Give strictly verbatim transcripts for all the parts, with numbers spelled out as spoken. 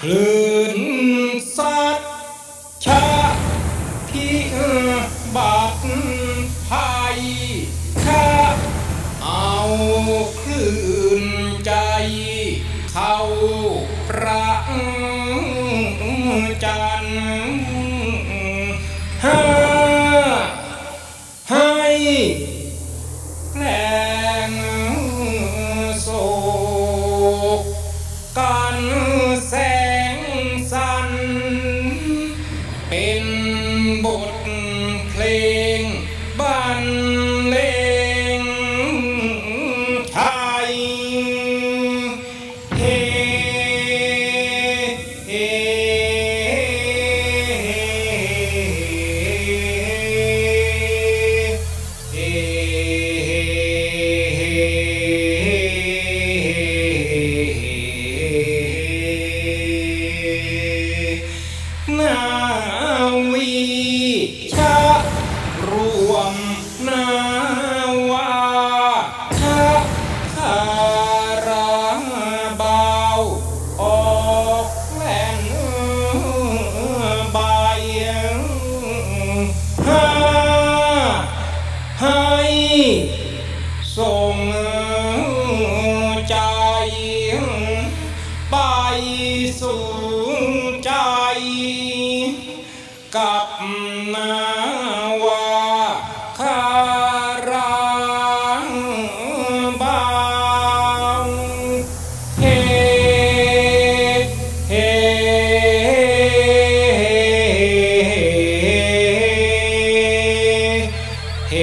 คลื่นสัตชะพิบัติภัยข้าเอาคลื่นใจเข้าประจันหาให้แกล้งโศกกันแสงสันเป็นบทเพลงบรรเลงไทยเฮเฮนาวีชะรวมนาวาชะคาราบาวออกแล่นใบหาให้ส่งใจไปสู่ใจกับนาวาคาราบาวเฮเฮเฮ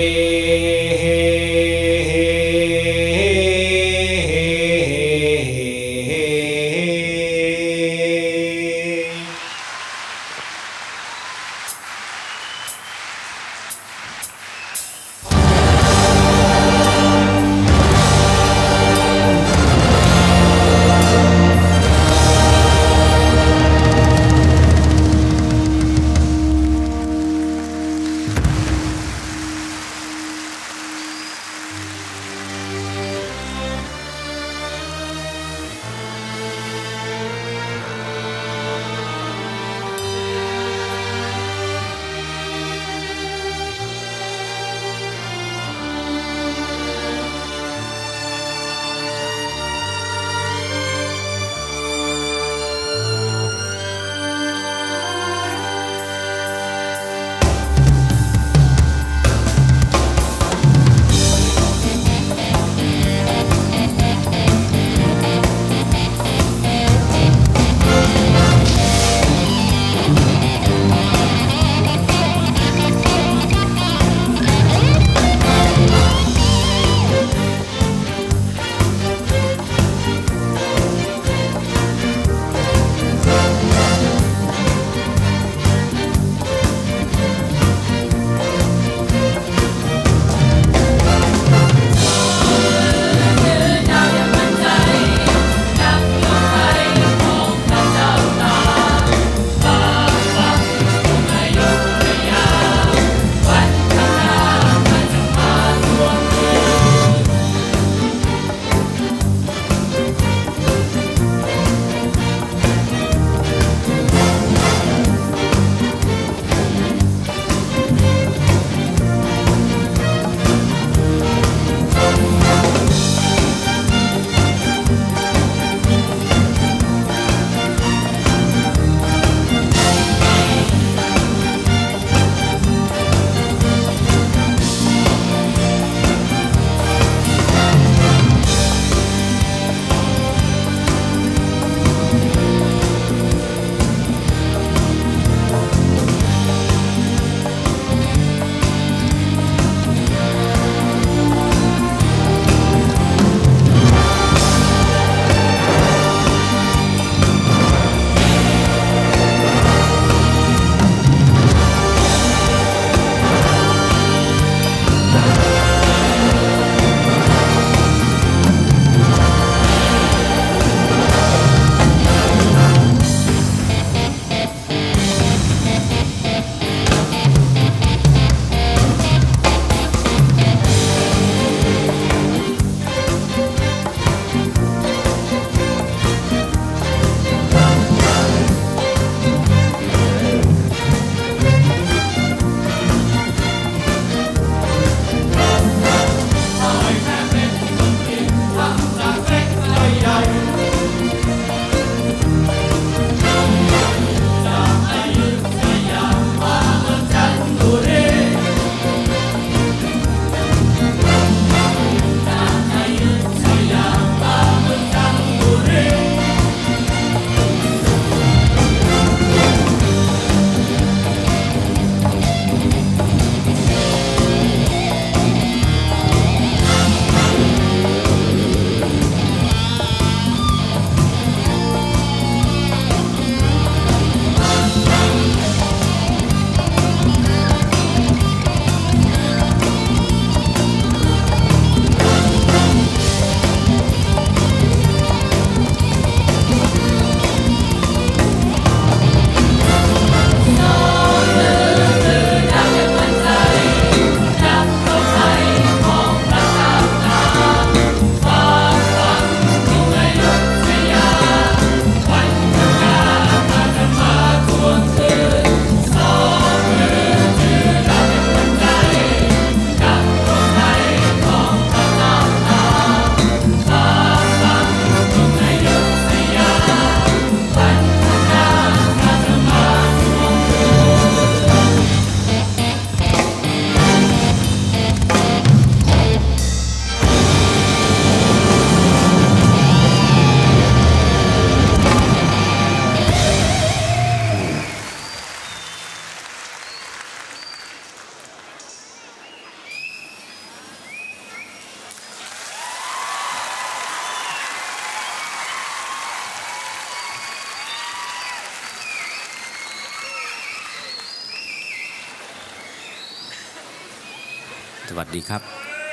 สวัสดีครับ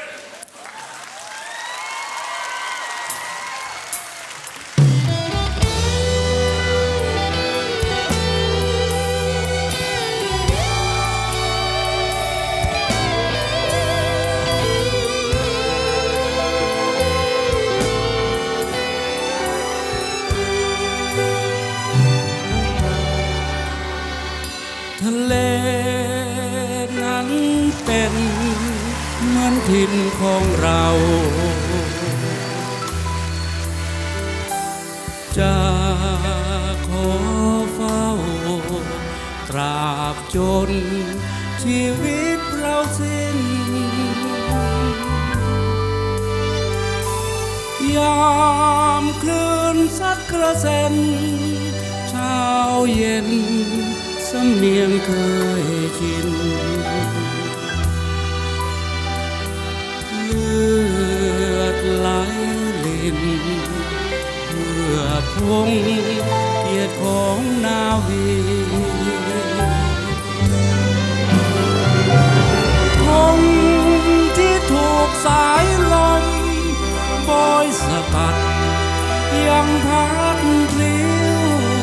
ทะเลนั้นเป็นเหมือนถิ่นของเราจะขอเฝ้าตราบจนชีวิตเราสิ้นยามคลื่นซัดกระเซ็นเช้าเย็นสำเนียงเคยชินเลือดไหลลินเพื่อพงเกียรติของนาวีธงที่ถูกสายลมบอยสกัดยังพัดพลิ้ว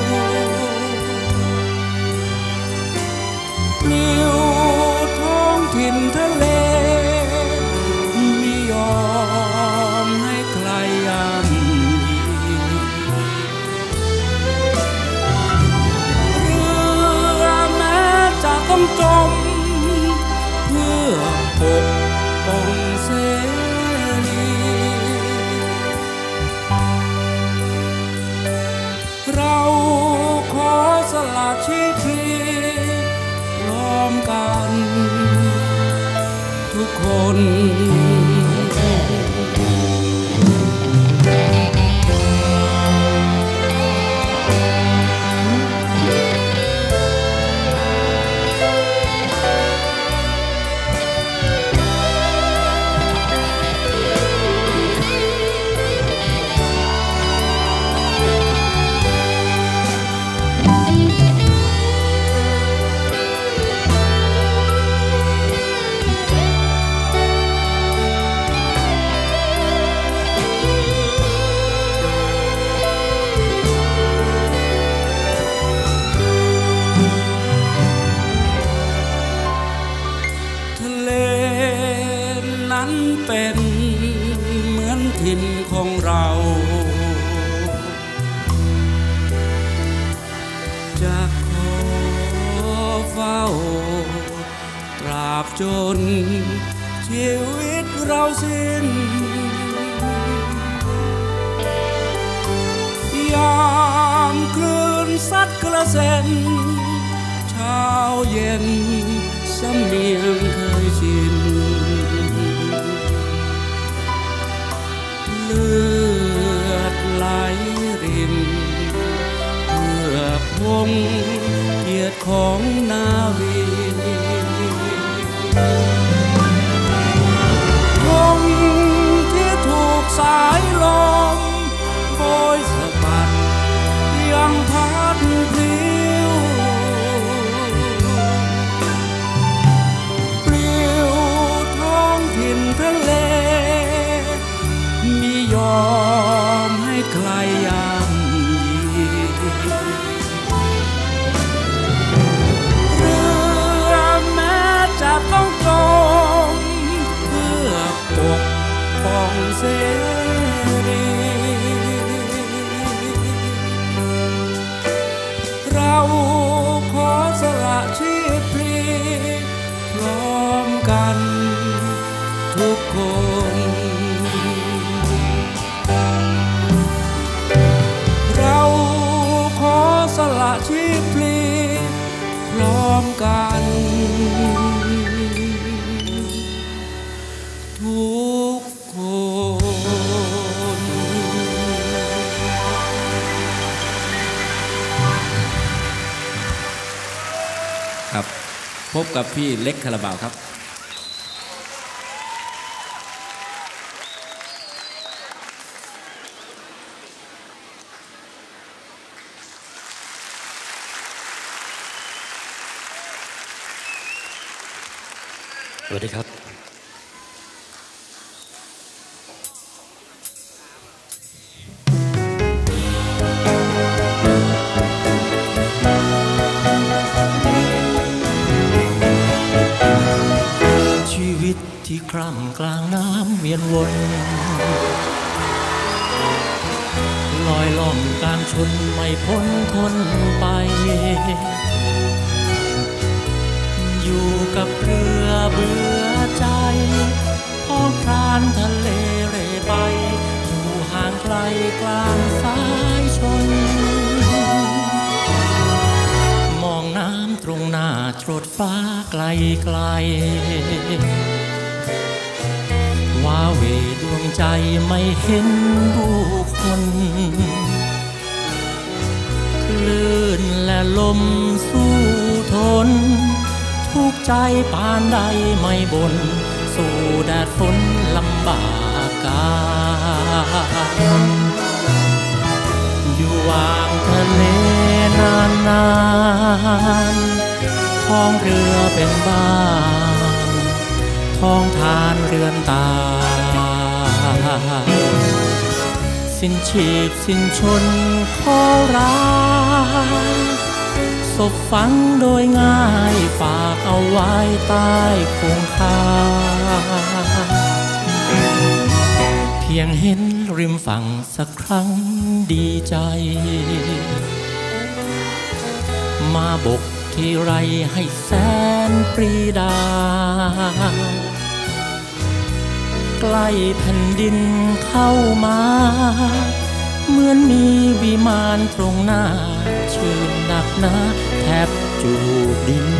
ปลิวท้องถิ่นทะเลไม่ยอมให้ใครย่ำยีเรือแม้จะต้องจมเพื่อปกป้องเสรีเราขอสละชีพพร้อมกันทุกคนเป็นเหมือนถิ่นของเราจะขอเฝ้าตราบจนชีวิตเราสิ้นยามคลื่นซัดกระเซ็นเช้าเย็นสำเนียงเคยชินเลือดไหลรินเพื่อพงเกียรติของนาวีธงที่ถูกสายลมโบยสะบัดยังพัดพลิ้วปลิวท้องถิ่นทะเลไม่ยอมให้ใครย่ำยีเรือแม้จะต้องจมเพื่อปกป้องเสรีเราขอสละชีพพลีพร้อมกันทุกคนเราขอสละชีพพลีพร้อมกันทุกคนครับพบกับพี่เล็กคาราบาวครับสวัสดีครับร่ำกลางน้ำเวียนวนลอยล่องกลางชนไม่พ้นคนไปอยู่กับเรือเบื่อใจพ้องพรานทะเลเร่ไปอยู่ห่างไกลกลางสายชนมองน้ำตรงหน้าโทษฟ้าไกลไกลว่าเวดวงใจไม่เห็นผู้คนคลื่นและลมสู้ทนทุกใจปานใดไม่บ่นสู้แดดฝนลำบากกายอยู่วางทะเลนานนานท้องเรือเป็นบ้านท้องทานเรือนตาสิ้นชีพสิ้นชนขอรักศพฝังโดยง่ายฝากเอาไว้ใต้คงคาเพียงเห็นริมฝั่งสักครั้งดีใจมาบกที่ไรให้แสนปรีดาใกล้แผ่นดินเข้ามาเหมือนมีวิมานตรงหน้าชื่นหนักหนาแทบจูบดิน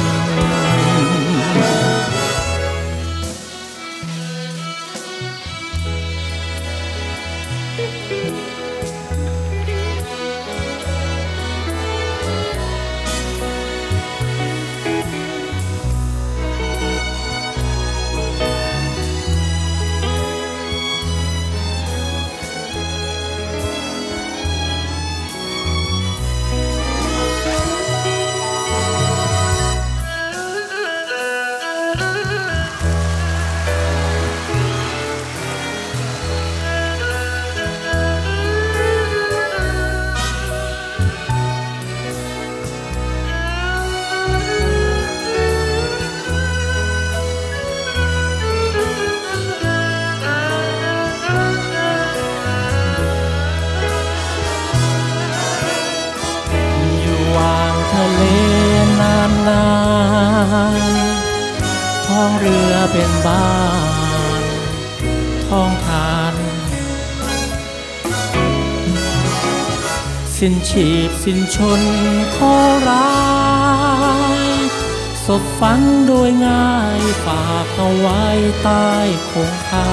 ท้องเรือเป็นบ้านท้องทานสิ้นชีพสิ้นชนขอรักศพฝังโดยง่ายฝากเอาไว้ใต้คงคา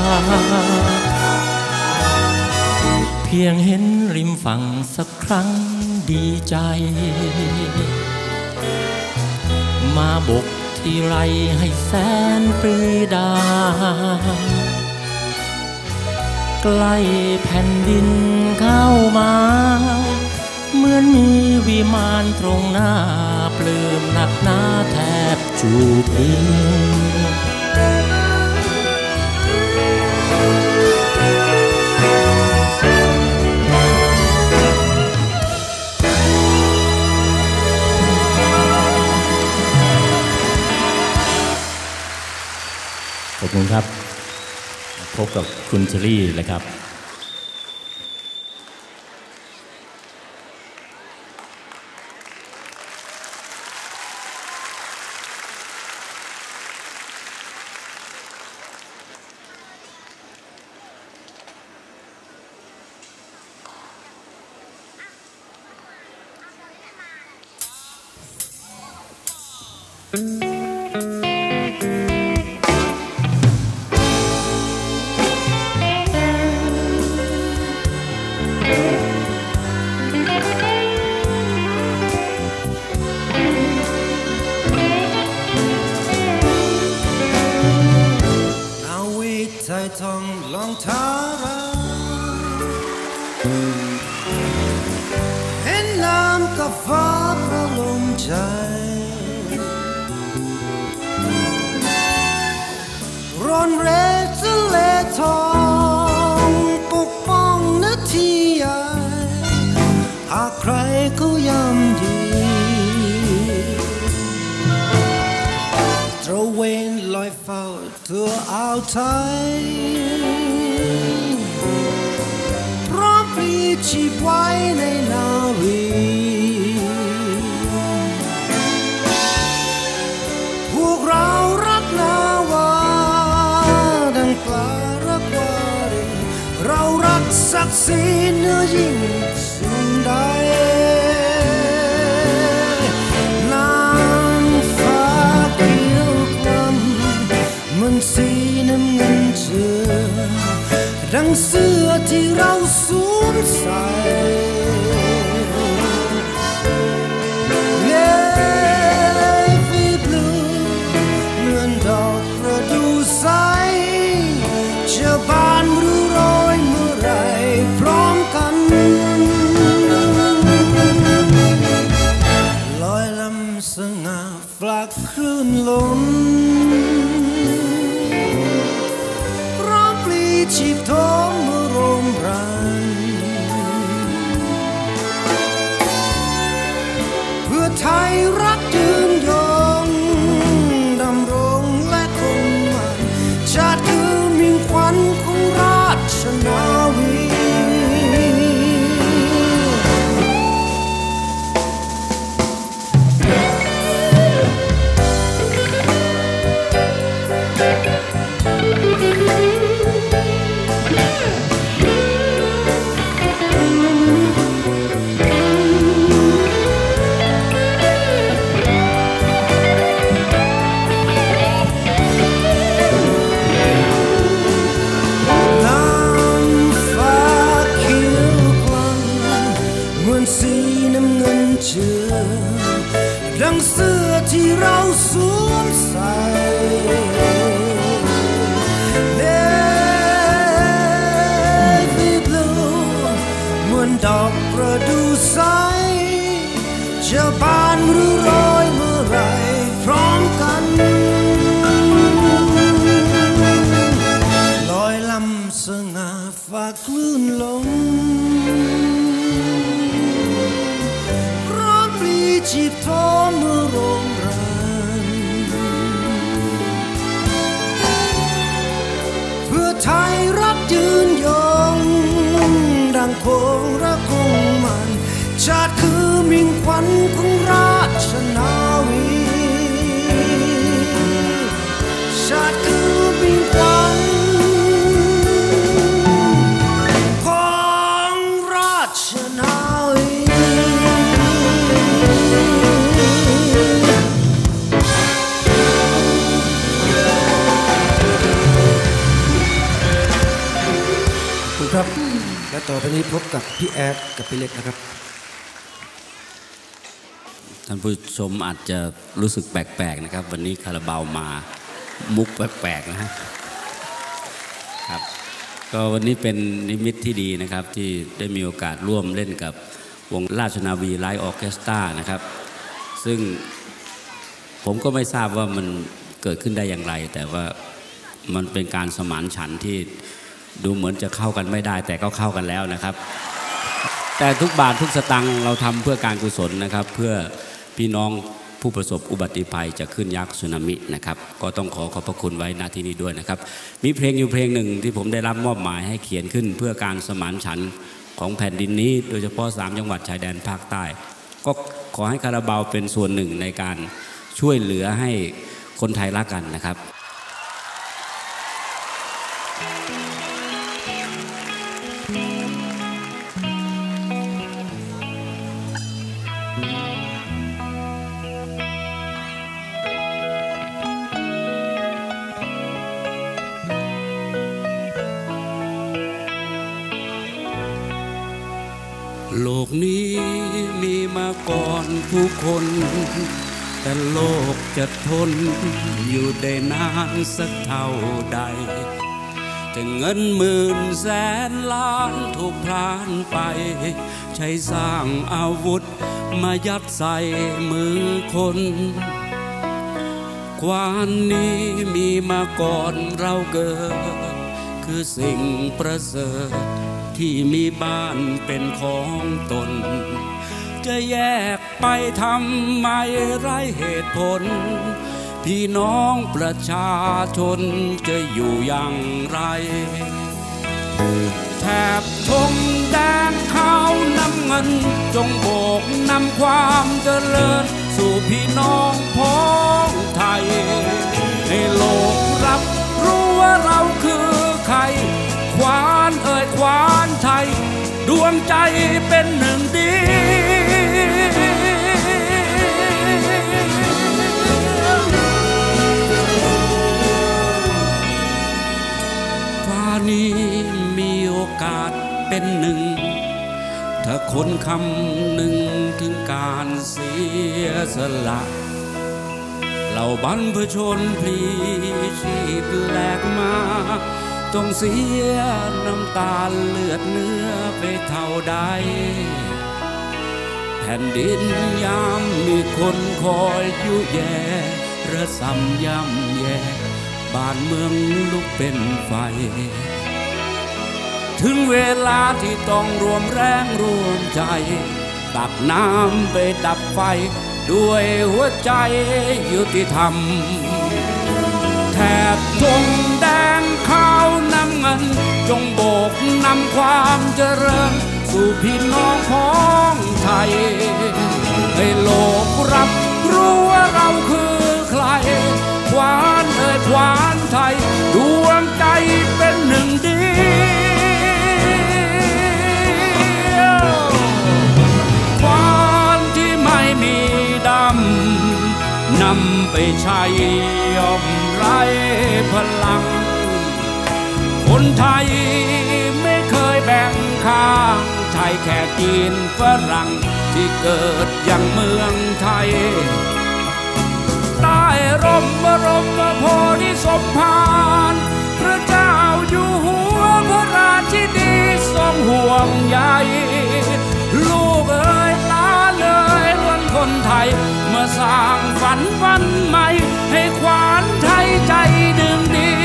เพียงเห็นริมฝั่งสักครั้งดีใจมาบกที่ไรให้แสนปรีดาใกล้แผ่นดินเข้ามาเหมือนมีวิมานตรงหน้าปลื้มหนักหนาแทบจูบดินขอบคุณครับพบกับคุณเชอรี่เลยครับตระเวนลอยเฝ้าทั่วอ่าวไทยพร้อมพลีชีพไว้ในนาวีพวกเรารักนาวาดังปลารักวารีเรารักศักดิ์ศรีเหนือยิ่งสิ่งใดสีน้ำเงินเจือดังเสื้อที่เราสวมใส่เนวีบลูเหมือนดอกประดู่ใสจะบานหรือโรยเมื่อไรพร้อมกันลอยลำสง่าฝากคลื่นลมชีพทมเมื่อโรมรันเพื่อไทยรักยืนยงดำรงและคงมันชาติคือมิ่งขวัญของราชนาวีดังเสื้อที่เราสวมใส่เนวีบลูเหมือนดอกประดู่ใสจะบานหรือโรยเมื่อไรพร้อมกันลอยลำสง่าฝากคลื่นลมชีพทมเมื่อโรงรันเพื่อไทยรักยืนยงดังคงรักคงมันชาติคือมิ่งขวัญของราชนาวีชาติคือมิ่งขวัญของราชนาวีครับและต่อไปนี้พบกับพี่แอดกับพี่เล็กนะครับท่านผู้ชมอาจจะรู้สึกแปลกๆนะครับวันนี้คาราบาวมามุกแปลกๆนะฮะครับก็วันนี้เป็นนิมิตที่ดีนะครับที่ได้มีโอกาสร่วมเล่นกับวงราชนาวีไลท์ออร์เคสตรานะครับซึ่งผมก็ไม่ทราบว่ามันเกิดขึ้นได้อย่างไรแต่ว่ามันเป็นการสมานฉันท์ที่ดูเหมือนจะเข้ากันไม่ได้แต่ก็เข้ากันแล้วนะครับแต่ทุกบาททุกสตังค์เราทำเพื่อการกุศลนะครับเพื่อพี่น้องผู้ประสบอุบัติภัยจากคลื่นยักษ์สึนามินะครับก็ต้องขอขอบพระคุณไว้ณที่นี้ด้วยนะครับมีเพลงอยู่เพลงหนึ่งที่ผมได้รับมอบหมายให้เขียนขึ้นเพื่อการสมานฉันท์ของแผ่นดินนี้โดยเฉพาะสามจังหวัดชายแดนภาคใต้ก็ขอให้คาราบาวเป็นส่วนหนึ่งในการช่วยเหลือให้คนไทยรักกันนะครับโลกนี้มีมาก่อนผู้คนแต่โลกจะทนอยู่ได้นานสักเท่าใดจะเงินหมื่นแสนล้านถูกพลานไปใช้สร้างอาวุธมายัดใส่มือคนความนี้มีมาก่อนเราเกิดคือสิ่งประเสริฐที่มีบ้านเป็นของตนจะแยกไปทำไมไร้เหตุผลพี่น้องประชาชนจะอยู่อย่างไรแถบธงแดงขาวน้ำเงินจงโบกนำความเจริญสู่พี่น้องพ้องไทยให้โลกรับรู้ว่าเราคือใครควานเอ่ยควานไทยดวงใจเป็นหนึ่งเดียวฟ้านี้มีโอกาสเป็นหนึ่งถ้าคนคำหนึ่งถึงการเสียสละเหล่าบรรพชนพลีชีพแหลกมาต้องเสียน้ำตาเลือดเนื้อไปเท่าใดแผ่นดินยามมีคนคอยยุแย่ระสำย่ำแย่บ้านเมืองลุกเป็นไฟถึงเวลาที่ต้องรวมแรงรวมใจตักน้ำไปดับไฟด้วยหัวใจยุติธรรมแถบธงแดงขาวน้ำเงินจงโบกนำความเจริญสู่พี่น้องพ้องไทยให้โลกรับรู้ว่าเราคือใครควานเอ่ยควานไทยดวงใจเป็นหนึ่งเดียวควานที่ไม่มีดำนำไปใช้ย่อมไร้พลังคนไทยไม่เคยแบ่งข้างไทยแขกจีนฝรั่งที่เกิดอย่างเมืองไทยใต้ร่มบรมโพธิสมภารพระเจ้าอยู่หัวพระราชินีทรงห่วงใยลูกเอ๋ยหลานเอ๋ยล้วนคนไทยมาสร้างฝันวันใหม่ให้ขวานไทยใจหนึ่งเดี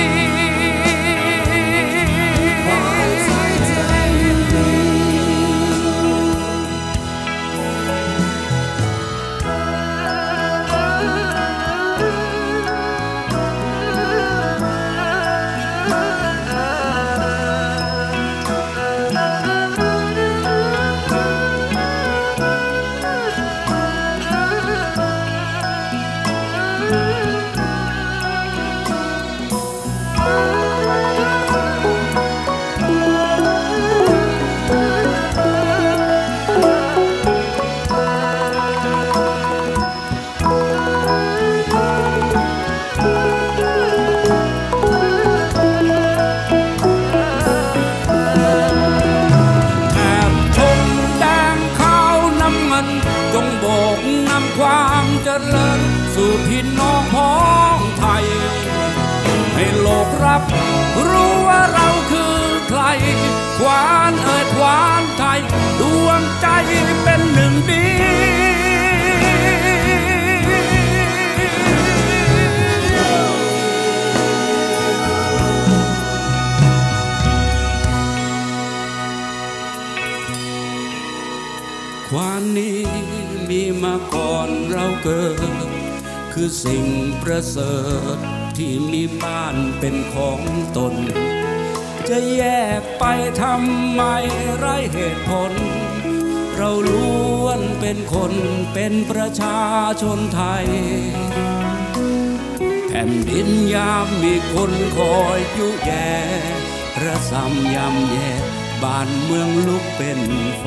ความเจริญสู่พี่น้องพ้องไทยให้โลกรับรู้ว่าเราคือใครควานเอ่ยควานไทยดวงใจเป็นหนึ่งเดียวควานนี้มีมาก่อนเราเกิดคือสิ่งประเสริฐที่มีบ้านเป็นของตนจะแยกไปทำไมไร้เหตุผลเราล้วนเป็นคนเป็นประชาชนไทยแผ่นดินยามมีคนคอยยุแย่ระสำยำแย่บ้านเมืองลุกเป็นไฟ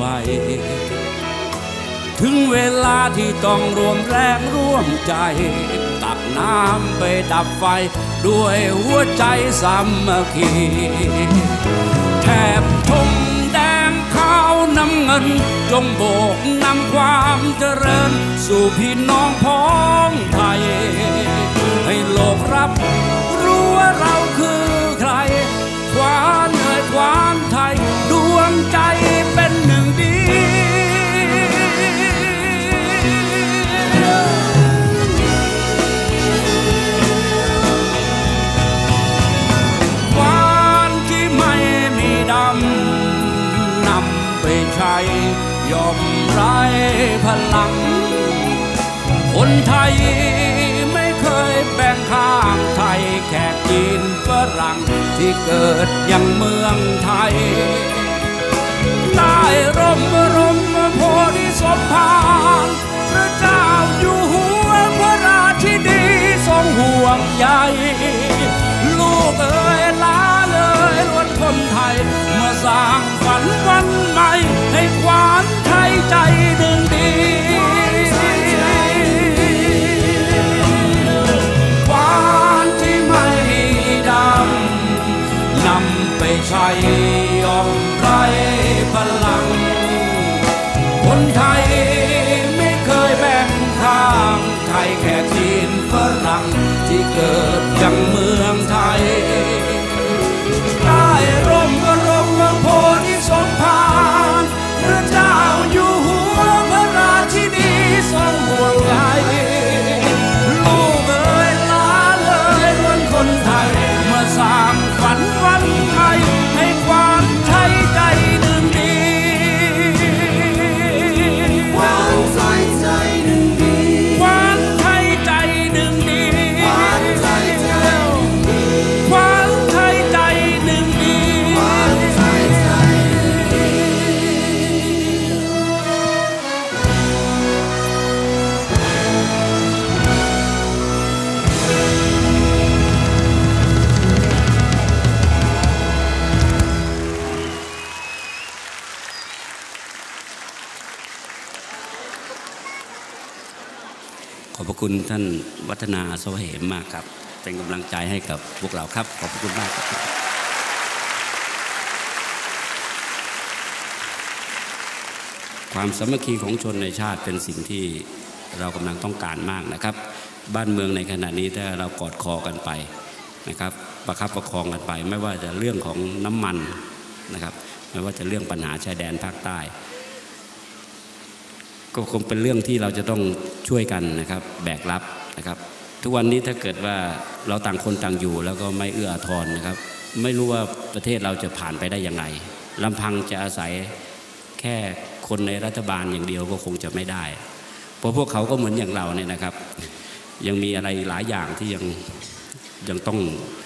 ถึงเวลาที่ต้องรวมแรงร่วมใจตักน้ำไปดับไฟด้วยหัวใจสามัคคีแถบธงแดงขาวน้ำเงินจงโบกนำความเจริญสู่พี่น้องพ้องไทยให้โลกรับรู้ว่าเราคือใครควานเอ่ยควานไทยดวงใจเป็นหนึ่งเดียวควานที่ไม่มีดำนำไปใช้ย่อมไร้พลังคนไทยไม่เคยแบ่แขกจีนฝรั่งที่เกิดยังเมืองไทยใต้ร่มร่มโพธิสมภารพระเจ้าอยู่หัวพระราชินีทรงห่วงใยลูกเอ๋ยล้าเลยล้วนคนไทยเมื่อสร้างฝันวันใหม่ให้ขวานไทยใจหนึ่งดีขวานที่ไม่มีดำนำไปใช้ยอมไรพลังคนไทยไม่เคยแบ่งข้างไทยแขกจีนฝรั่งที่เกิดยังเมืองไทยใต้ร่มก็ร่มโพธิสมภารพระเจ้าอยู่หัวพระราชินีทรงห่วงใยลูกเอ๋ยล้าเลยล้วนคนไทยเมื่อสร้างฝันวันใหม่ให้ขวานไทยใจหนึ่งดีขวานไทยใจหนึ่งดีขวานไทยใจหนึ่งดีขวานไทยใจหนึ่งดีขวานไทยใจหนึ่งดีขวานไทยใจหนึ่งขอบพระคุณท่านวัฒนาสวเหมมากครับเป็นกำลังใจให้กับพวกเราครับขอบพระคุณมากครับความสามัคคีของชนในชาติเป็นสิ่งที่เรากำลังต้องการมากนะครับบ้านเมืองในขณะนี้ถ้าเรากอดคอกันไปนะครับประคับประคองกันไปไม่ว่าจะเรื่องของน้ำมันนะครับไม่ว่าจะเรื่องปัญหาชายแดนภาคใต้ก็คงเป็นเรื่องที่เราจะต้องช่วยกันนะครับแบกรับนะครับทุกวันนี้ถ้าเกิดว่าเราต่างคนต่างอยู่แล้วก็ไม่เอื้ออาทรนะครับไม่รู้ว่าประเทศเราจะผ่านไปได้ยังไงลำพังจะอาศัยแค่คนในรัฐบาลอย่างเดียวก็คงจะไม่ได้เพราะพวกเขาก็เหมือนอย่างเราเนี่ยนะครับยังมีอะไรหลายอย่างที่ยังยังต้อง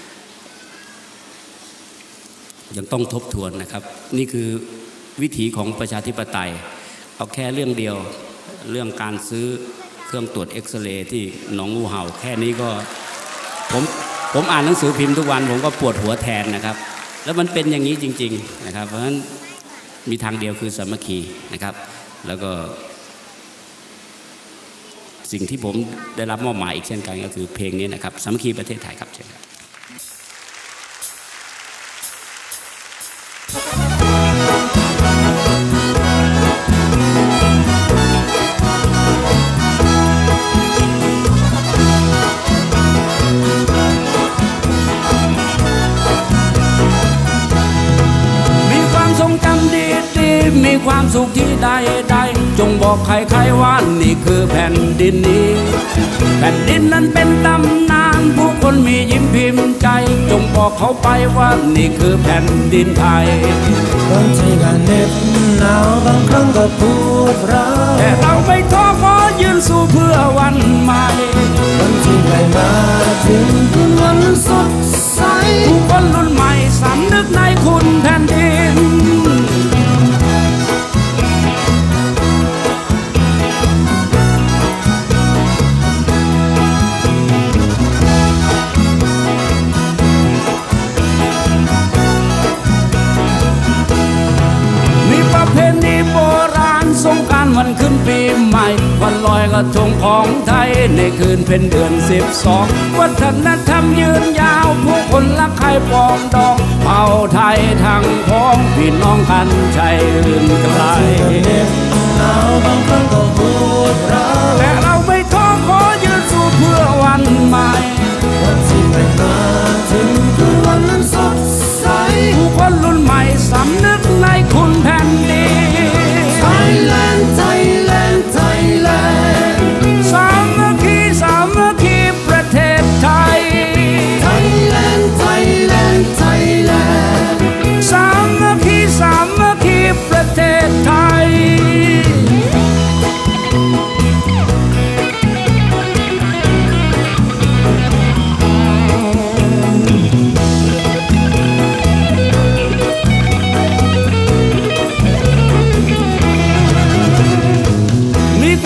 ยังต้องทบทวนนะครับนี่คือวิถีของประชาธิปไตยเอาแค่เรื่องเดียวเรื่องการซื้อเครื่องตรวจเอ็กซเรย์ที่หนองงูเห่าแค่นี้ก็ผมผมอ่านหนังสือพิมพ์ทุกวันผมก็ปวดหัวแทนนะครับแล้วมันเป็นอย่างนี้จริงๆนะครับเพราะฉะนั้นมีทางเดียวคือสามัคคีนะครับแล้วก็สิ่งที่ผมได้รับมอบหมายอีกเช่นกันก็คือเพลงนี้นะครับสามัคคีประเทศไทยครับเชิญครับมีความสุขที่ใดใดจงบอกใครๆว่านี่คือแผ่นดินนี้แผ่นดินนั้นเป็นตำนานผู้คนมียิ้มพิมพ์ใจจงบอกเขาไปว่านี่คือแผ่นดินไทยบางทีก็เหน็บหนาวบางครั้งก็ปวดร้าวแต่เราไม่ท้อขอยืนสู้เพื่อวันใหม่บางทีใกล้มาถึงคืนวันสดใสผู้คนรุ่นใหม่สำนึกในคุณแผ่นดินวันขึ้นปีใหม่วันลอยกระทงของไทยในคืนเพ็ญเดือนสิบสองวัฒนธรรมยืนยาวผู้คนรักใครปองดองเผ่าไทยทั้งพ้องพี่น้องกันใจลื่นไกลหนาวบางครั้งก็ปวดร้าวแต่เราไม่ท้อขอยืนสู้เพื่อวันใหม่วันที่ไม่มาถึงคือวันนั้นสดใสผู้คนรุ่นใหม่สำนึกในคุณแผ่นดิน Thailand Thailand Thailand สามัคคีสามัคคีประเทศไทย Thailand Thailand Thailand สามัคคีสามัคคีประเทศไทย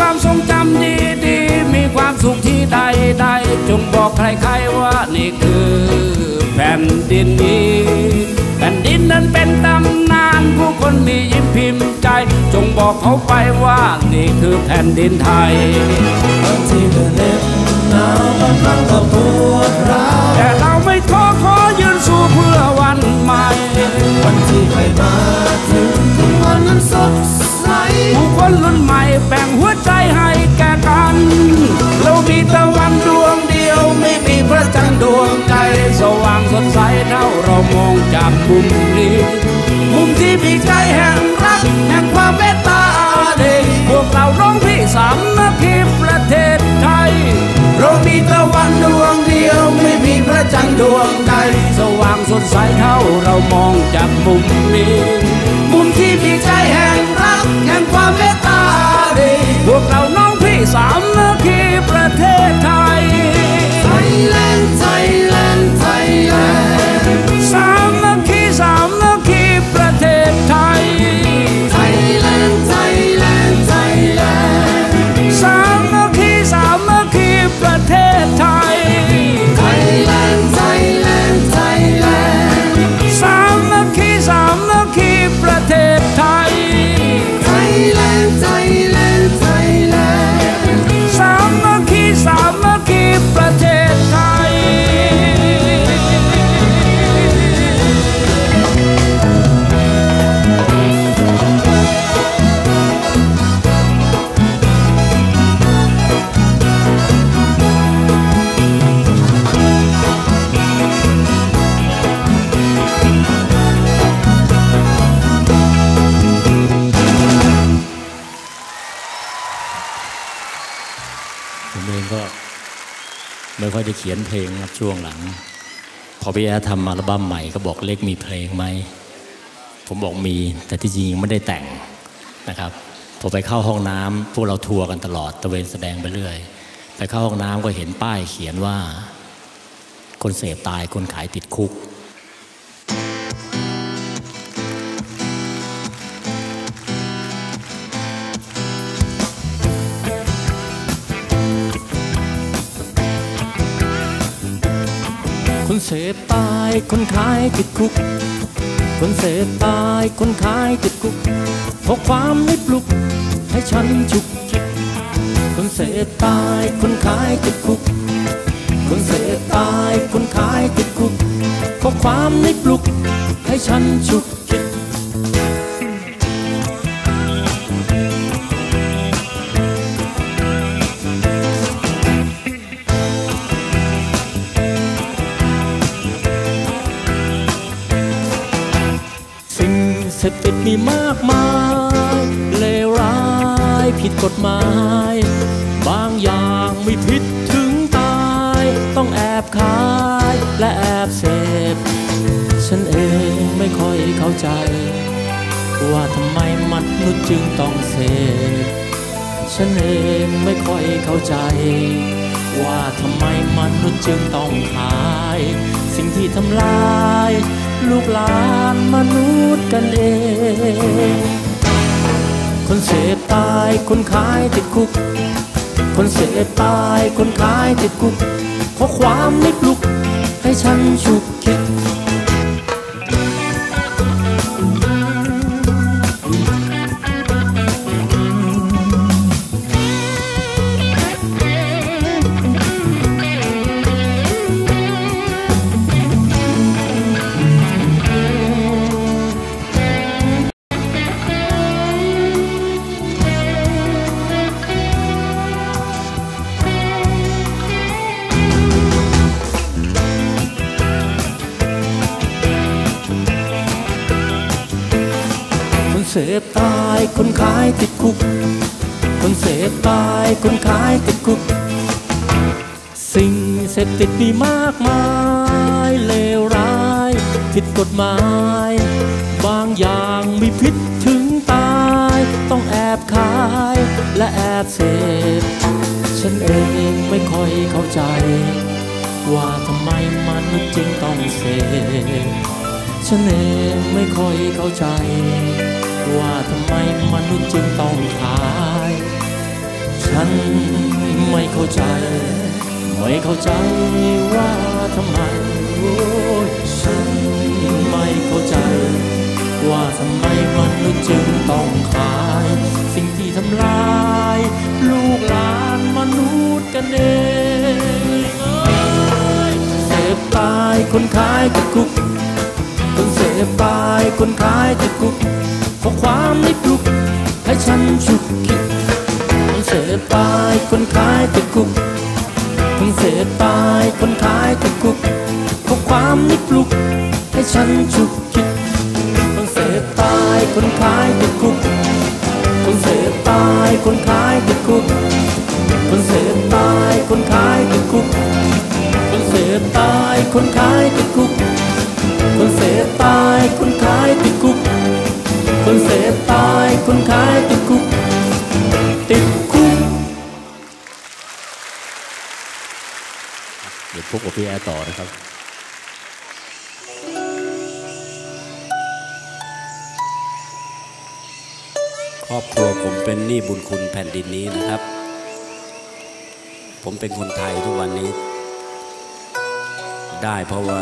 ความทรงจำดีๆมีความสุขที่ใดๆจงบอกใครๆว่านี่คือแผ่นดินนี้แผ่นดินนั้นเป็นตำนานผู้คนมียิ้มพิมพ์ใจจงบอกเขาไปว่านี่คือแผ่นดินไทยบางทีก็เหน็บหนาวบางครั้งก็ปวดร้าวแต่เราไม่ท้อขอยืนสู้เพื่อวันใหม่วันที่ใกล้มาถึงทุกวันนั้นสดใสผู้คนรุ่นใหม่แบ่งหัวใจให้แก่กันเรามีตะวันดวงเดียวไม่มีพระจันทร์ดวงใจสว่างสดใสเท่าเรามองจากมุมนี้มุมที่มีใจแห่งรักแห่งความเมตตาดีพวกเราร้องพี่สามัคคีประเทศไทยเรามีตะวันดวงเดียวไม่มีพระจันทร์ดวงใดสว่างสดใสเท่าเรามองจากมุมนี้มุมที่มีใจแห่งรักแห่งความเมตตาดีพวกเราน้องพี่สามัคคีประเทศไทยไทยแลนด์ไทยแลนด์ไทยแลนด์สามัคคีสามัคคีประเทศไทยไทยแลนด์ไทยแลนด์ไทยแลนด์สามัคคีสามัคคีประเทศไทยไทยแลนด์ไทยแลนด์ไทยแลนด์สามัคคีสามัคคีประเทศไทยไทยแลนด์ไทยแลนด์ไทยแลนด์สามัคคีสามัคคีประเทศไทยไม่ค่อยได้เขียนเพลงครับช่วงหลังพอพี่แอร์ทำอัลบั้มใหม่ก็บอกเล็กมีเพลงไหมผมบอกมีแต่ที่จริงไม่ได้แต่งนะครับพอไปเข้าห้องน้ำพวกเราทัวร์กันตลอดตะเวนแสดงไปเรื่อยไปเข้าห้องน้ำก็เห็นป้ายเขียนว่าคนเสพตายคนขายติดคุกคนเสพตายคนขายติดคุกคนเสพตายคนขายติดคุกเพราะความไม่ปลุกให้ฉันฉุกคิดคนเสพตายคนขายติดคุกคนเสพตายคนขายติดคุกเพราะความไม่ปลุกให้ฉันฉุกคิดเสพติดมีมากมายเลวร้ายผิดกฎหมายบางอย่างมีพิษถึงตายต้องแอบขายและแอบเสพฉันเองไม่ค่อยเข้าใจว่าทำไมมนุษย์จึงต้องเสพฉันเองไม่ค่อยเข้าใจว่าทำไมมนุษย์จึงต้องขายสิ่งที่ทำลายลูกหลานมนุษย์กันเองคนเสพตายคนขายติดคุกคนเสพตายคนขายติดคุกเพราะความไม่ปลุกให้ฉันฉุกคิดเสพตายคนขายติดคุกคนเสพตายคนขายติดคุกสิ่งเสพติดมีมากมายเลวร้ายผิดกฎหมายบางอย่างมีพิษถึงตายต้องแอบขายและแอบเสพฉันเองไม่ค่อยเข้าใจว่าทำไมมนุษย์จึงต้องเสพฉันเองไม่ค่อยเข้าใจว่าทำไมมนุษย์จึงต้องขายฉฉันไม่เข้าใจไม่เข้าใจว่าทำไมโอ้ยฉันไม่เข้าใจว่าทำไมมนุษย์จึงต้องขายสิ่งที่ทำลายลูกหลานมนุษย์กันเองเสพตายคนขายติดคุกคนเสพตายคนขายติดคุกเพราะความนิปลุกให้ฉันฉุกคิดคนเสพตายคนขายติดคุกคนเสพตายคนขายติดคุกเพราะความนิปลุกให้ฉันฉุกคิดคนเสพตายคนขายติดคุกคนเสพตายคนขายติดคุกคนเสพตายคนขายติดคุกคนเสพตายคนขายติดคุกคนเสพตายคนขายติดคุกคนเสพตายคนขายติดคุกติดคุกเดี๋ยวพบกับพี่แอร์ต่อนะครับครอบครัวผมเป็นหนี้บุญคุณแผ่นดินนี้นะครับผมเป็นคนไทยทุกวันนี้ได้เพราะว่า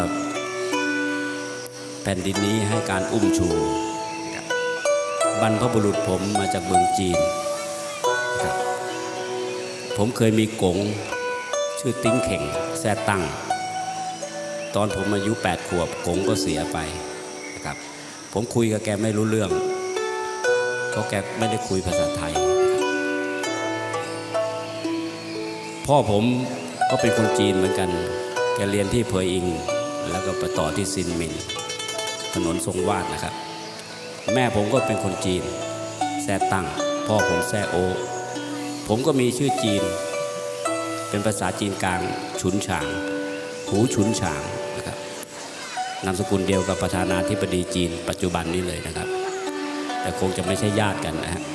แผ่นดินนี้ให้การอุ้มชูบรรพบุรุษผมมาจากเมืองจีนผมเคยมีกงชื่อติ้งเข่งแซ่ตั้งตอนผมอายุแปดขวบกงก็เสียไปนะครับผมคุยกับแกไม่รู้เรื่องเพราะแกไม่ได้คุยภาษาไทยพ่อผมก็เป็นคนจีนเหมือนกันแกเรียนที่เพยอิงแล้วก็ไปต่อที่ซินมินถนนทรงวาดนะครับแม่ผมก็เป็นคนจีนแซ่ตั้งพ่อผมแซ่โอผมก็มีชื่อจีนเป็นภาษาจีนกลางฉุนฉางหูฉุนฉางนะครับนามสกุลเดียวกับประธานาธิบดีจีนปัจจุบันนี้เลยนะครับแต่คงจะไม่ใช่ญาติกันนะฮะ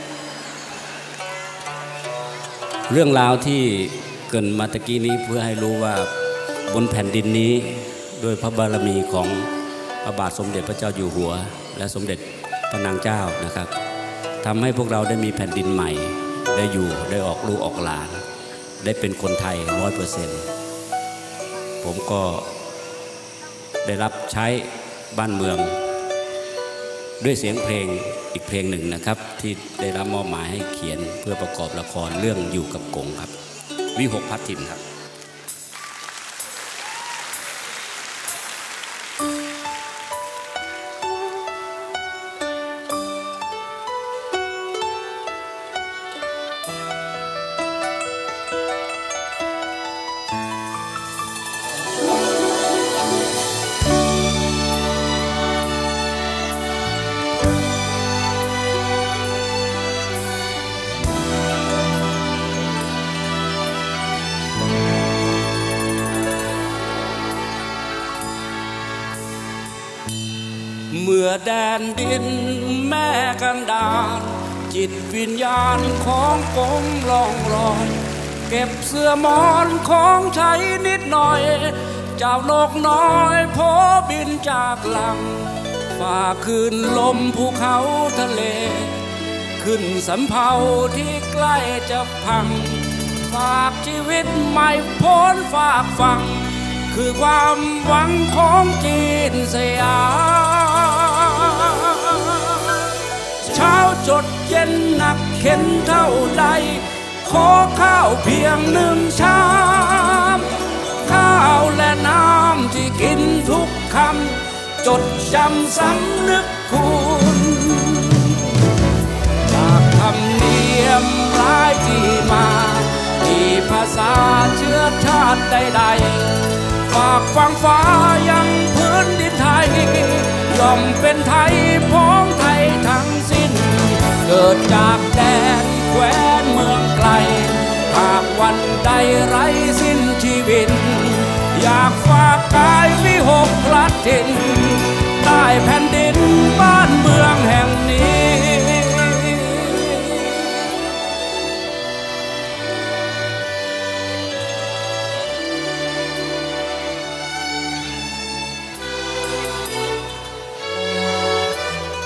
เรื่องราวที่เกิดมาตะกี้นี้เพื่อให้รู้ว่าบนแผ่นดินนี้ด้วยพระบารมีของพระบาทสมเด็จพระเจ้าอยู่หัวและสมเด็จพระนางเจ้านะครับทำให้พวกเราได้มีแผ่นดินใหม่ได้อยู่ได้ออกลูกออกหลานได้เป็นคนไทยร้อยเปอร์เซ็นต์ผมก็ได้รับใช้บ้านเมืองด้วยเสียงเพลงอีกเพลงหนึ่งนะครับที่ได้รับมอบหมายให้เขียนเพื่อประกอบละครเรื่องอยู่กับกงครับวิหกพัฒทิมครับเมื่อแดนดินแม่กันดานจิตวิญญาณของกงล่องลอยเก็บเสื้อมอนของใช้นิดหน่อยเจ้านกน้อยโผบินจากหลังฝ่าคืนลมภูเขาทะเลขึ้นสำเภาที่ใกล้จะพังฝากชีวิตใหม่พ้นฝากฟังคือความหวังของจีนสยามเช้าจดเย็นหนักเข็นเท่าใดขอข้าวเพียงหนึ่งชามข้าวและน้ำที่กินทุกคำจดจำสำนึกคุณจากธรรมเนียมร้ายที่มาที่ภาษาเชื้อชาติใดๆฝากฟังฟ้ายังพื้นดินไทยย่อมเป็นไทยพ้องไทยทั้งสิ้นเกิดจากแดนแคว้นเมืองไกลหากวันใดไร้สิ้นชีวิตอยากฝากกายวิหกพลัดถิ่นใต้แผ่นดินบ้านเมืองแห่งนี้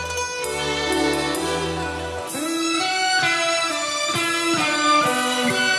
เ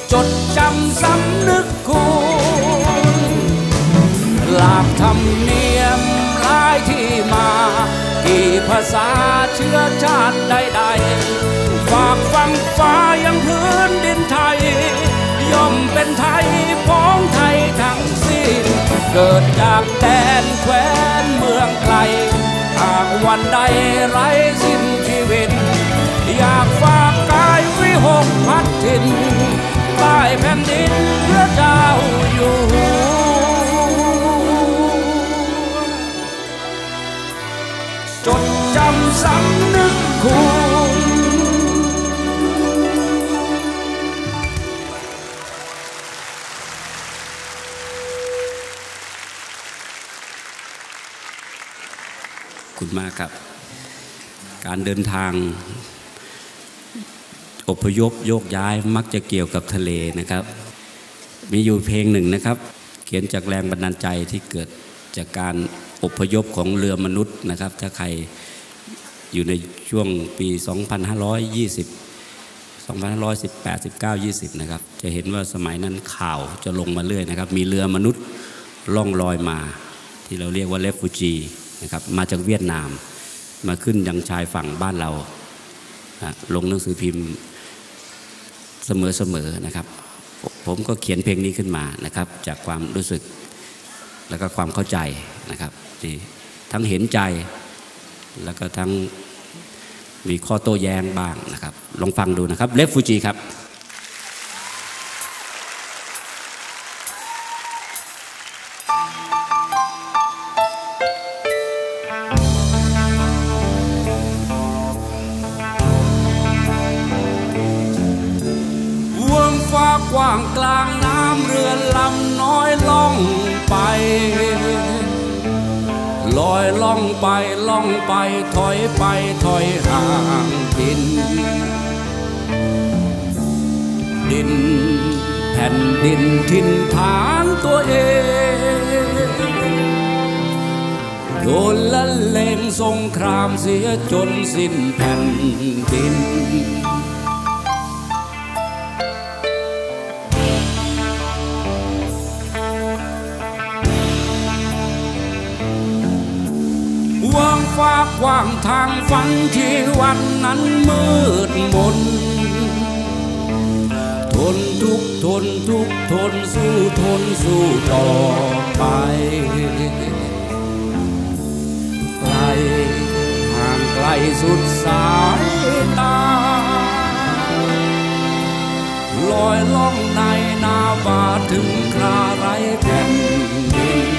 จดจำสำนึกคุณหลากธรรมเนียมหลายที่มากี่ภาษาเชื้อชาติใดๆฝากฟังฟ้ายังพื้นดินไทยย่อมเป็นไทยพ้องไทยทั้งสิ้นเกิดจากแดนแคว้นเมืองไกลหากวันใดไร้สิ้นชีวิตอยากฝากกายวิหกพัดถิ่นใต้แผ่นดินพระเจ้าอยู่จดจำสำนึกคุณคุณมากครับการเดินทางอพยพโยกย้ายมักจะเกี่ยวกับทะเลนะครับมีอยู่เพลงหนึ่งนะครับเขียนจากแรงบันดาลใจที่เกิดจากการอพยพของเรือมนุษย์นะครับถ้าใครอยู่ในช่วงปี สองพันห้าร้อยยี่สิบ สองพันห้าร้อยสิบแปด สิบเก้า ยี่สิบนะครับจะเห็นว่าสมัยนั้นข่าวจะลงมาเรื่อยนะครับมีเรือมนุษย์ล่องลอยมาที่เราเรียกว่าเรฟูจีนะครับมาจากเวียดนามมาขึ้นยังชายฝั่งบ้านเราลงหนังสือพิมพ์เสมอๆนะครับผมก็เขียนเพลงนี้ขึ้นมานะครับจากความรู้สึกแล้วก็ความเข้าใจนะครับที่ทั้งเห็นใจแล้วก็ทั้งมีข้อโต้แย้งบ้างนะครับลองฟังดูนะครับเรฟูจีครับกว้างกลางน้ำเรือลำน้อยล่องไปลอยล่องไปล่องไปถอยไปถอยห่างดินดินแผ่นดินถิ่นฐานตัวเองโดนละเลงสงครามเสียจนสิ้นแผ่นดินวางฟ้ากว้างทางฝันที่วันนั้นมืดมนทนทุกทนทุกทนสู้ทนสู้ต่อไปไกลห่างไกลสุดสายตาลอยล่องในนาบาถึงคราไร้แผ่นดิน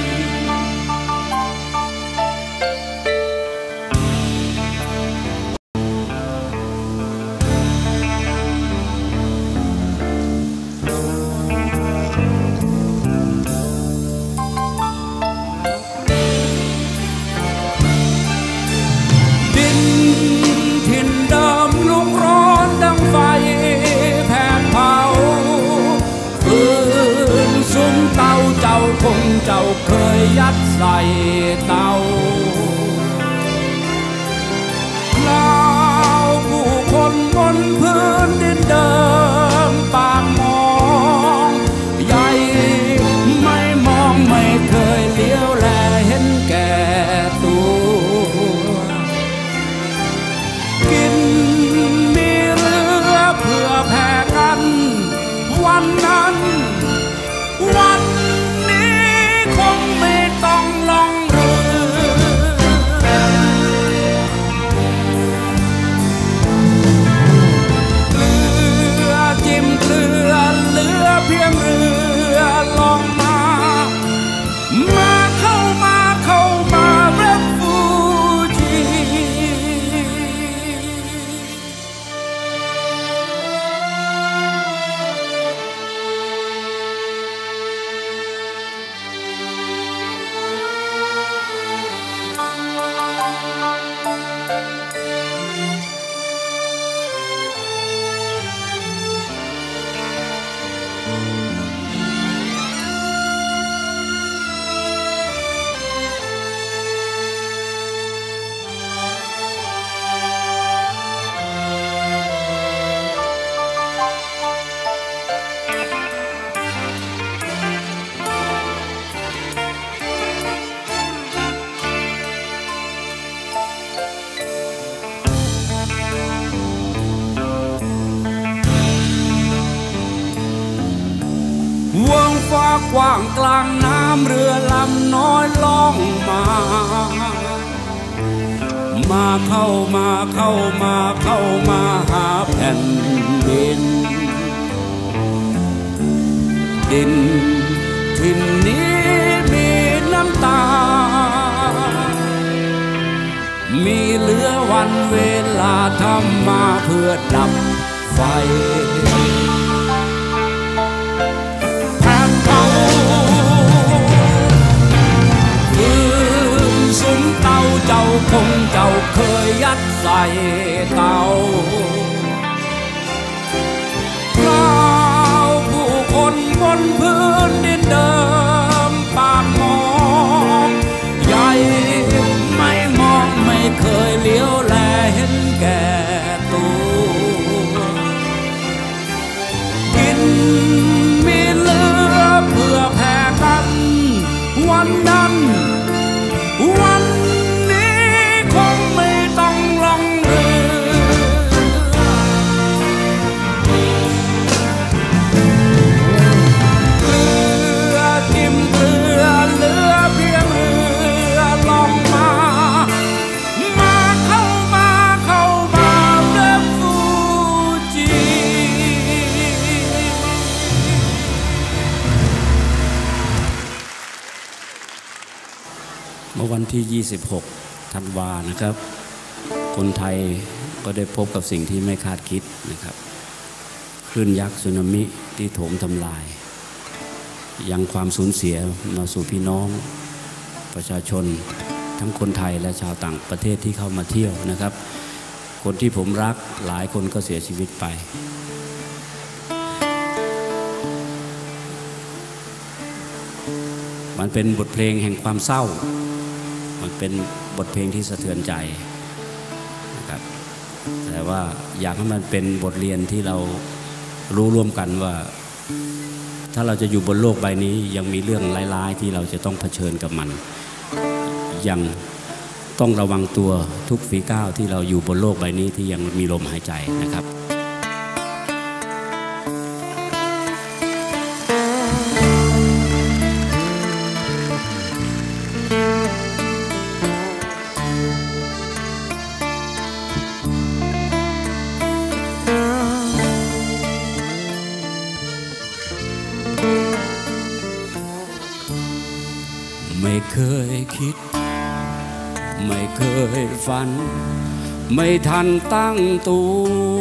คงเจ้าเคยยัดใส่เตาแล้วผู้คนบนพื้นดินเดิมปากมองใหญ่ไม่มองไม่เคยเลี้ยวแลเห็นแก่ตัวกินมีเรือเพื่อแผ่กันวันนั้นวันคงไม่ต้องลงเรือจิ้มเกลือเหลือเพียงเรือลองมามาเข้ามาเข้ามาเรฟูจีวงฟ้ากว้างกลางน้ำเรือลำน้อยล่องมามาเข้ามาเข้ามาเข้ามาหาแผ่นดินดินทินนี้มีน้ำตามีเหลือวันเวลาทำมาเพื่อดับไฟแผ่นเผาฟืนสุมเตาเจ้าคงเจ้าเคยยัดใส่เตาคราวผู้คนบนพื้นดินเดิมปากมองใหญ่ไม่มองไม่เคยเลี้ยวแลเห็นแก่ตัวกินมีเหลือเพื่อแผ่กันวันนั้นวันนี้คงไม่ต้องลงเรือเรือจิ้มเรือเหลือเพียงเรือลองมามาเข้ามาเข้ามาเรือฟูจิเมื่อวันที่ยี่สิบหกธันวานะครับคนไทยก็ได้พบกับสิ่งที่ไม่คาดคิดนะครับคลื่นยักษ์สึนามิที่โถมทำลายยังความสูญเสียมาสู่พี่น้องประชาชนทั้งคนไทยและชาวต่างประเทศที่เข้ามาเที่ยวนะครับคนที่ผมรักหลายคนก็เสียชีวิตไปมันเป็นบทเพลงแห่งความเศร้ามันเป็นบทเพลงที่สะเทือนใจนะครับแต่ว่าอยากให้มันเป็นบทเรียนที่เรารู้ร่วมกันว่าถ้าเราจะอยู่บนโลกใบนี้ยังมีเรื่องร้ายๆที่เราจะต้องเผชิญกับมันยังต้องระวังตัวทุกฝีก้าวที่เราอยู่บนโลกใบนี้ที่ยังมีลมหายใจนะครับไม่เคยคิดไม่เคยฝันไม่ทันตั้งตัว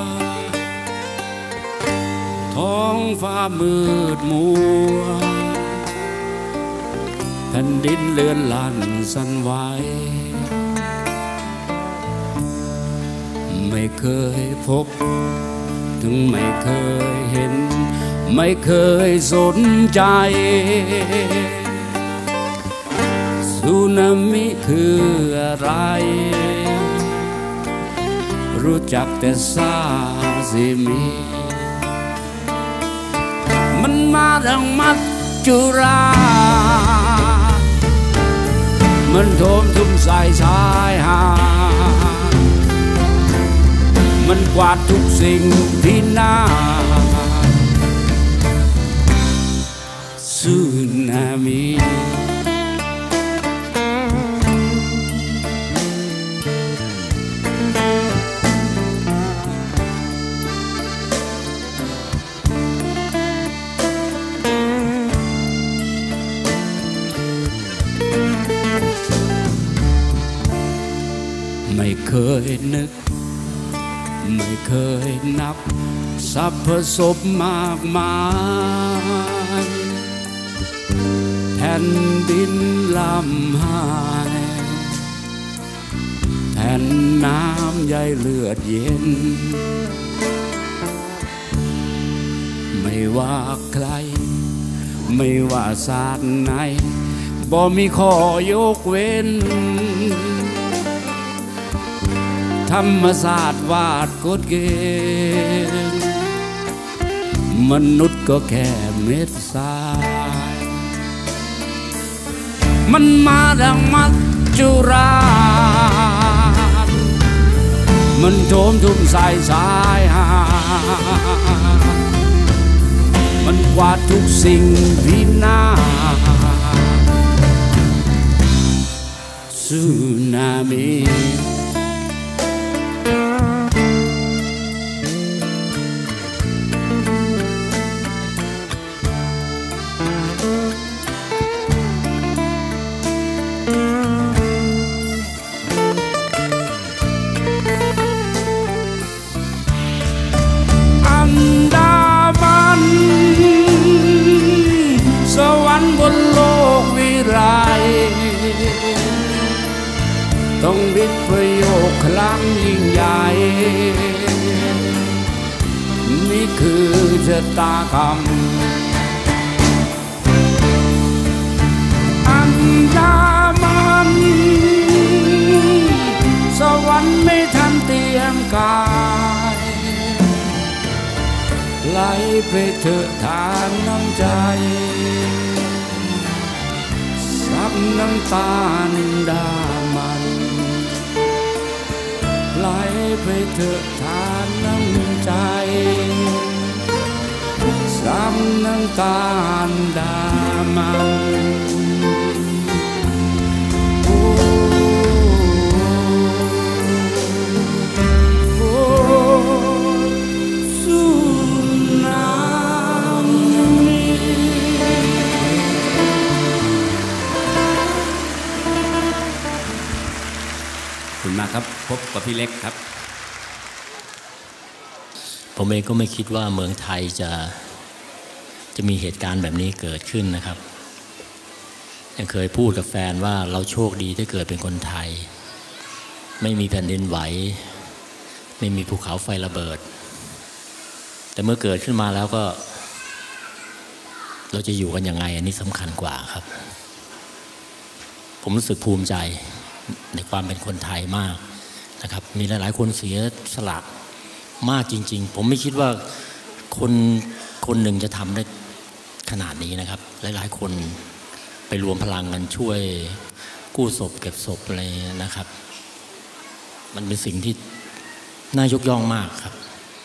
ท้องฟ้ามืดมัวแผ่นดินเลือนลั่นสั่นไหวไม่เคยพบถึงไม่เคยเห็นไม่เคยสนใจสึนามิคืออะไรรู้จักแต่ซาซิมิมันมาดังมัจจุราชมันโถมทุ่มใส่ชายหาดมันกวาดทุกสิ่งที่น่าสึนามิไม่เคยนึกไม่เคยนับสรรพสมมากมายแผ่นดินลำหายแผ่นน้ำใยเลือดเย็นไม่ว่าใครไม่ว่าศาสตร์ไหนบ่มีข้อยกเว้นธรรมศาสตร์วาดกฎเกณฑ์มนุษย์ก็แค่เม็ดทรายมันมาดังมัจจุราชมันโถมทุ่มใส่สายหาดมันกว่าทุกสิ่งวินาศสึนามิสวรรค์บนโลกวิไลต้องวิปโยคครั้งยิ่งใหญ่นี่คือชะตากรรมอันดามันสวรรค์ไม่ทันเตรียมกายไหลไปเถอะทานน้ำใจซับน้ำตาลดามันไหลไปเถอะทานน้ำใจซับน้ำตาลดามันมาครับพบกับพี่เล็กครับผมเองก็ไม่คิดว่าเมืองไทยจะจะมีเหตุการณ์แบบนี้เกิดขึ้นนะครับยังเคยพูดกับแฟนว่าเราโชคดีที่เกิดเป็นคนไทยไม่มีแผ่นดินไหวไม่มีภูเขาไฟระเบิดแต่เมื่อเกิดขึ้นมาแล้วก็เราจะอยู่กันยังไงอันนี้สำคัญกว่าครับผมรู้สึกภูมิใจในความเป็นคนไทยมากนะครับมีหลายๆคนเสียสละมากจริงๆผมไม่คิดว่าคนคนหนึ่งจะทำได้ขนาดนี้นะครับหลายๆคนไปรวมพลังกันช่วยกู้ศพเก็บศพอะไรนะครับมันเป็นสิ่งที่น่ายกย่องมากครับ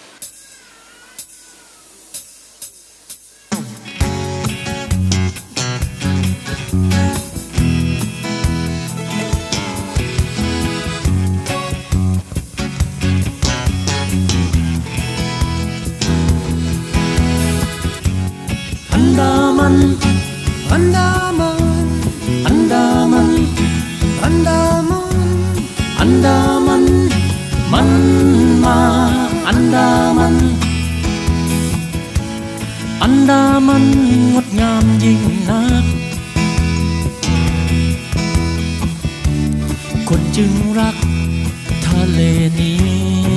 อันดามันอันดามันอันดามันอันดามันมันมาอันดามันอันดามันงดงามยิ่งนักคนจึงรักทะเลนี้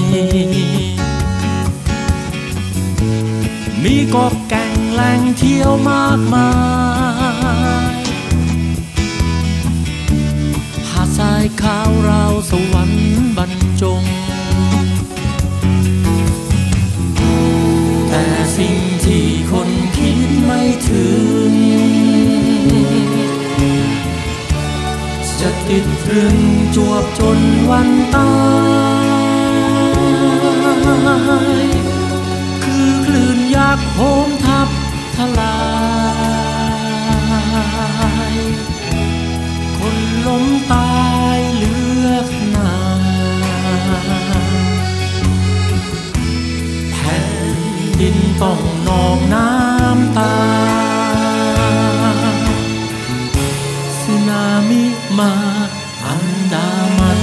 มีเกาะแก่งแหล่งเที่ยวมากมายหาดทรายขาวราวสวรรค์บรรจงแต่สิ่งที่คนคิดไม่ถึงจะติดตรึงจวบจนวันตายคือคลื่นยักษ์โหมทับทลายคนล้มตายเหลือกหนาแผ่นดินต้องนองน้ำตาสึนามิมาอันดามัน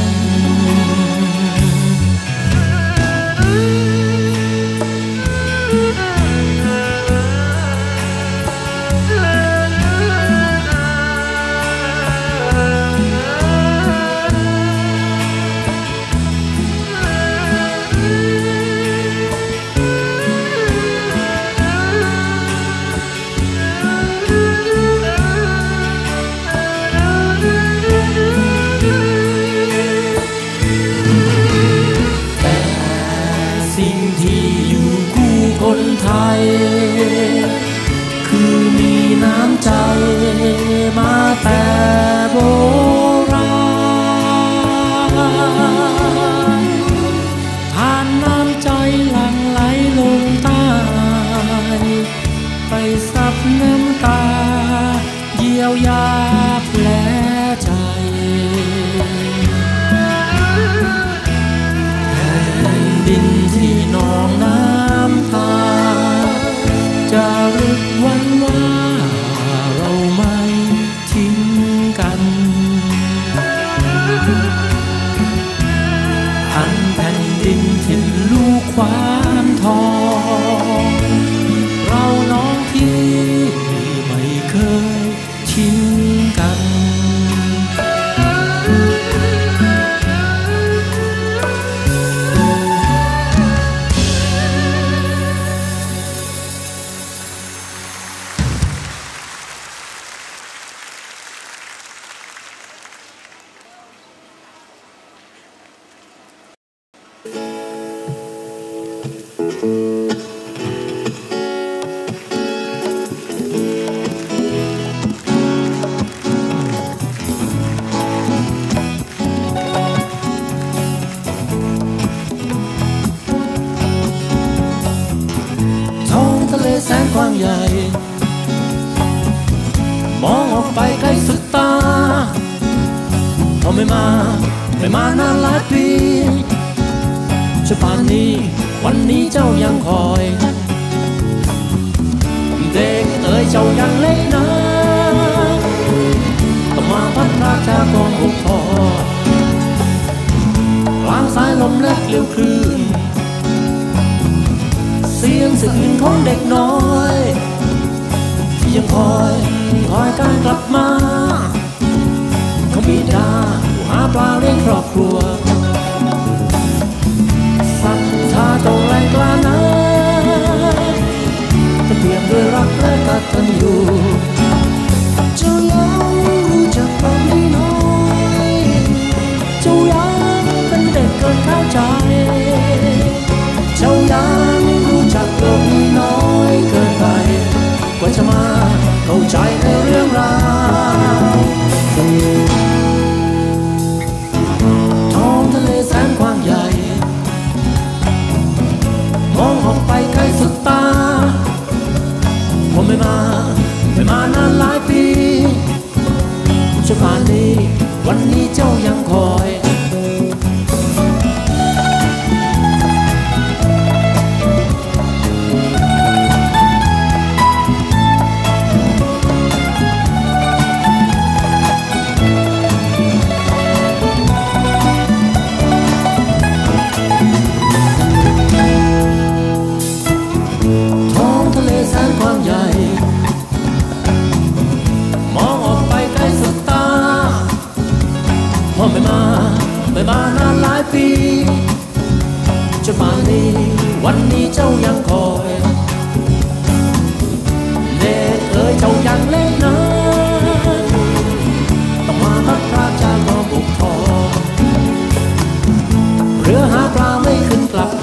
ไปซับน้ำตาเยียวยาแผลใจแผ่นดินที่นองน้ำตาจะรึกวันว่าเราไม่ทิ้งกันอันแผ่นดินที่ลูกความทองเราน้องที่ไม่เคยทิ้งกันแสนกว้างใหญ่มองออกไปไกลสุดตาพอไม่มาไม่มานานหลายปีจะป่านนี้วันนี้เจ้ายังคอยเด็กเอ๋ยเจ้ายังเล็กนะต้องมาพัดพรากจากกองอกทอกลางสายลมและเกลียวคลื่นเสียงสึกหนึ่งของเด็กน้อยที่ยังคอยคอยการกลับมาของบิดาผู้หาปลาเลี้ยงครอบครัวศรัทธาเจ้าแรงกล้านะจะเปี่ยมด้วยรักและกตัญญูเจ้ายังรู้จักความดีน้อยเจ้ายังเป็นเด็กเกินเข้าใจเจ้ายังรู้จักโลกนี้น้อยเกินไปกว่าจะมาเข้าใจในเรื่องราวท้องทะเลแสนกว้างใหญ่มองออกไปไกลสุดตาผมไม่มาไม่มานานหลายปีจะป่านนี้วันนี้เจ้ายังคอยแสนกว้างใหญ่มองออกไปไกลสุดตาพอไม่มาไม่มานานหลายปีจะป่านนี้วันนี้เจ้ายังคอยเด็กเอ๋ยเจ้ายังเล็กนะต้องมาพัดพรากจากกองอกทองเรือหาปลาไม่ขึ้นกลับ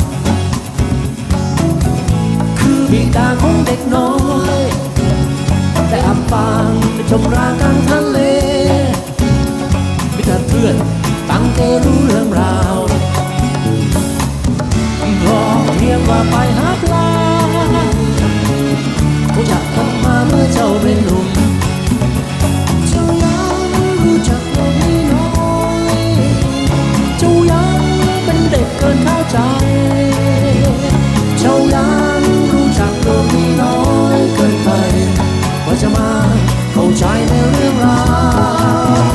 บิดาของเด็กน้อยแต่อับปางไปชมรางกลางทะเลมิตรเพื่อนตั้งใจรู้เรื่องราวบอกเพียงว่าไปหาปลาเขาอยากกลับมาเมื่อเจ้าเป็นหนุ่มเจ้ายังรู้จักโลกนี้น้อยเจ้ายังเป็นเด็กเกินเข้าใจเจ้ายังจากโลกนี้น้อยเกินไปกว่าจะมาเข้าใจในเรื่องราว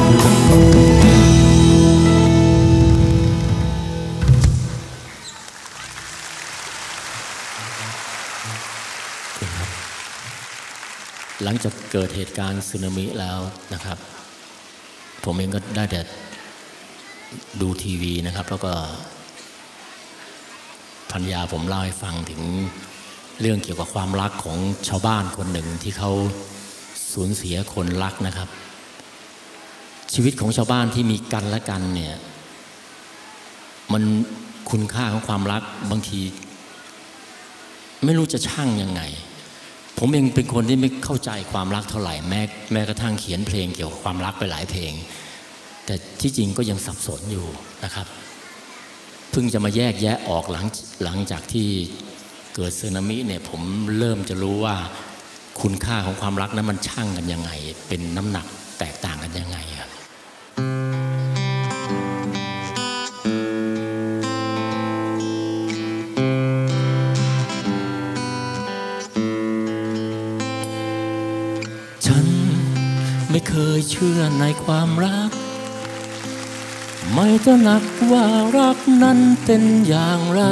หลังจากเกิดเหตุการณ์สึนามิแล้วนะครับผมเองก็ได้แต่ดูทีวีนะครับแล้วก็ภรรยาผมเล่าให้ฟังถึงเรื่องเกี่ยวกับความรักของชาวบ้านคนหนึ่งที่เขาสูญเสียคนรักนะครับชีวิตของชาวบ้านที่มีกันและกันเนี่ยมันคุณค่าของความรักบางทีไม่รู้จะชั่งยังไงผมเองเป็นคนที่ไม่เข้าใจความรักเท่าไหร่แม้แม้กระทั่งเขียนเพลงเกี่ยวกับความรักไปหลายเพลงแต่ที่จริงก็ยังสับสนอยู่นะครับเพิ่งจะมาแยกแยะออกหลังหลังจากที่เกิดสึนามิเนี่ยผมเริ่มจะรู้ว่าคุณค่าของความรักนั้นมันชั่งกันยังไงเป็นน้ำหนักแตกต่างกันยังไงครับฉันไม่เคยเชื่อในความรักไม่ตระหนักว่ารักนั้นเป็นอย่างไร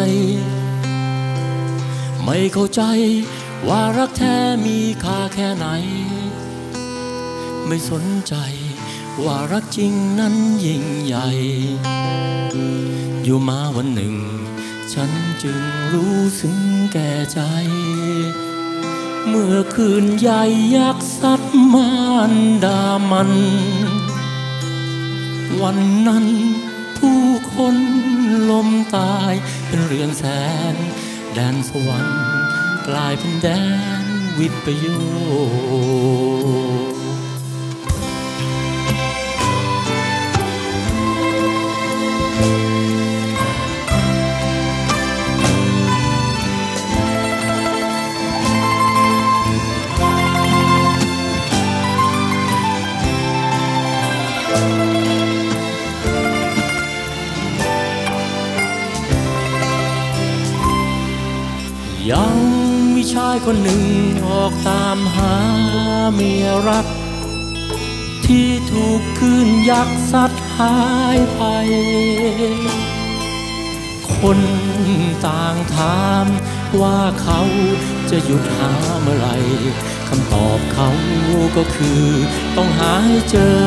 ไม่เข้าใจว่ารักแท้มีค่าแค่ไหนไม่สนใจว่ารักจริงนั้นยิ่งใหญ่อยู่มาวันหนึ่งฉันจึงรู้ซึ้งแก่ใจเมื่อคืนใหญ่ยักษ์ซัดมารดามันวันนั้นผู้คนล้มตายเป็นเรือนแสนแดนสวรรค์กลายเป็นแดนวิปโยยังมีชายคนหนึ่งออกตามหาเมียรักที่ถูกคลื่นยักษ์ซัดหายไปคนต่างถามว่าเขาจะหยุดหาเมื่อไรคำตอบเขาก็คือต้องหาให้เจอ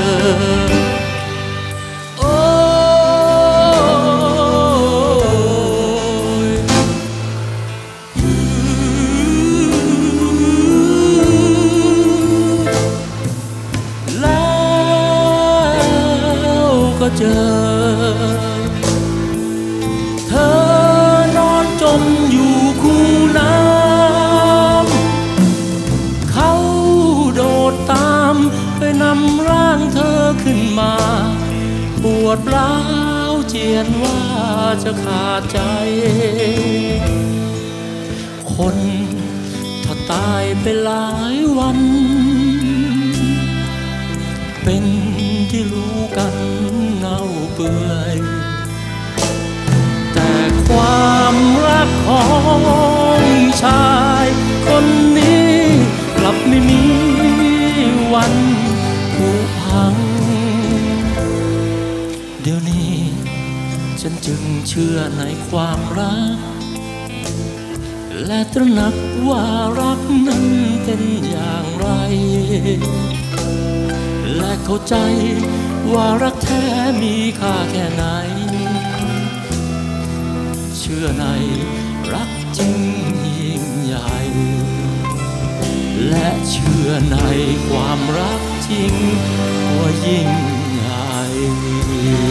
เจอเธอนอนจมอยู่คูน้ำเขาโดดตามไปนำร่างเธอขึ้นมาปวดร้าวเจียนว่าจะขาดใจคนถ้าตายไปหลายวันเป็นที่รู้กันเน่าเปื่อยแต่ความรักของชายคนนี้กลับไม่มีวันผุพังเดี๋ยวนี้ฉันจึงเชื่อในความรักและตระหนักว่ารักนั้นเป็นอย่างไรและเข้าใจว่ารักแท้มีค่าแค่ไหนเชื่อในรักจริงยิ่งใหญ่และเชื่อในความรักจริงว่ายิ่งใหญ่